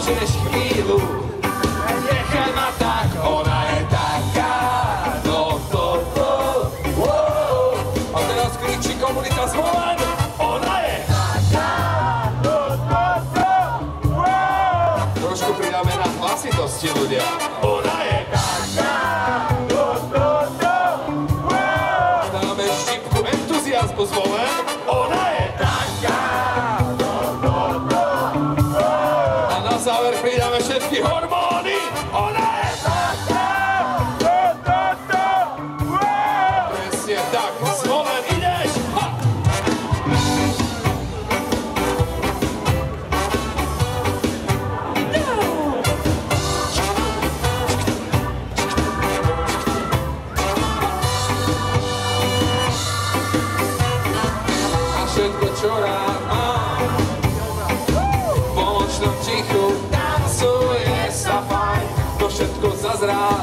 môžeš chvíľu, nechaj ma tak, ona je taká, no toto, wow. A teraz kričí komunita Zvolen, ona je taká, no toto, wow. Trošku pridáme na hlasitosti ľudia, ona je taká, no toto, wow. Dáme štipku entuziazmu Zvolen, ona je taká, no toto, wow. A na záver pridáme všetky hormóny, ona je taká, no toto, wow. Presne tak, Zvolen, ideš, ha! A všetko, čo rád mám, v pomočnom tichu tancuje sa fajn, to všetko zazrá